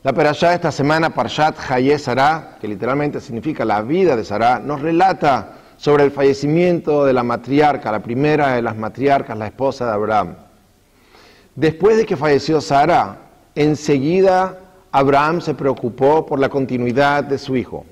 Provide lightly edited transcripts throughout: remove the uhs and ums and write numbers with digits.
La perashá de esta semana, Parshat Hayé Sará, que literalmente significa la vida de Sará, nos relata sobre el fallecimiento de la matriarca, la primera de las matriarcas, la esposa de Abraham. Después de que falleció Sara, enseguida Abraham se preocupó por la continuidad de su hijo.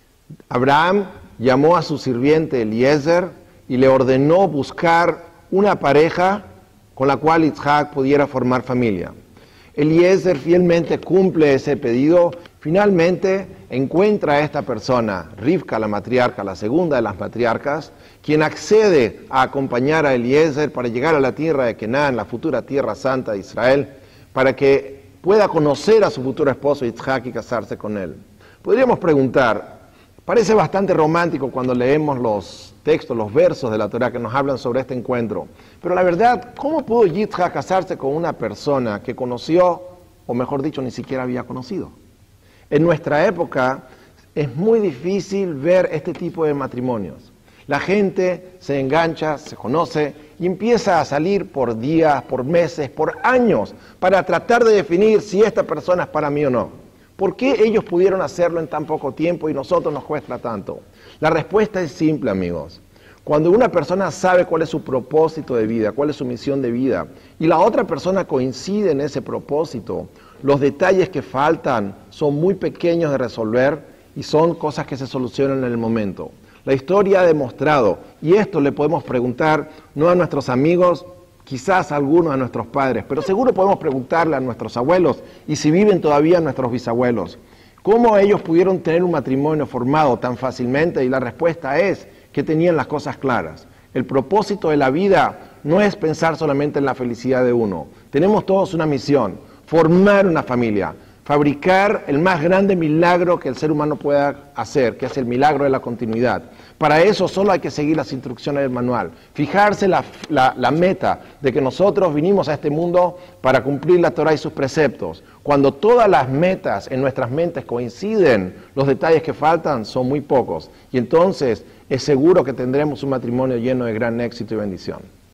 Abraham llamó a su sirviente Eliezer y le ordenó buscar una pareja con la cual Isaac pudiera formar familia. Eliezer fielmente cumple ese pedido. Finalmente encuentra a esta persona, Rivka, la matriarca, la segunda de las matriarcas, quien accede a acompañar a Eliezer para llegar a la tierra de Canaán, la futura tierra santa de Israel, para que pueda conocer a su futuro esposo Isaac y casarse con él. Podríamos preguntar, parece bastante romántico cuando leemos los textos, los versos de la Torá que nos hablan sobre este encuentro, pero la verdad, ¿cómo pudo Isaac casarse con una persona que conoció, o mejor dicho, ni siquiera había conocido? En nuestra época es muy difícil ver este tipo de matrimonios. La gente se engancha, se conoce y empieza a salir por días, por meses, por años, para tratar de definir si esta persona es para mí o no. ¿Por qué ellos pudieron hacerlo en tan poco tiempo y nosotros nos cuesta tanto? La respuesta es simple, amigos. Cuando una persona sabe cuál es su propósito de vida, cuál es su misión de vida, y la otra persona coincide en ese propósito, los detalles que faltan son muy pequeños de resolver y son cosas que se solucionan en el momento. La historia ha demostrado, y esto le podemos preguntar no a nuestros amigos, quizás a algunos de nuestros padres, pero seguro podemos preguntarle a nuestros abuelos, y si viven todavía nuestros bisabuelos, ¿cómo ellos pudieron tener un matrimonio formado tan fácilmente? Y la respuesta es que tenían las cosas claras. El propósito de la vida no es pensar solamente en la felicidad de uno. Tenemos todos una misión, formar una familia, fabricar el más grande milagro que el ser humano pueda hacer, que es el milagro de la continuidad. Para eso solo hay que seguir las instrucciones del manual, fijarse la meta de que nosotros vinimos a este mundo para cumplir la Torá y sus preceptos. Cuando todas las metas en nuestras mentes coinciden, los detalles que faltan son muy pocos. Y entonces es seguro que tendremos un matrimonio lleno de gran éxito y bendición.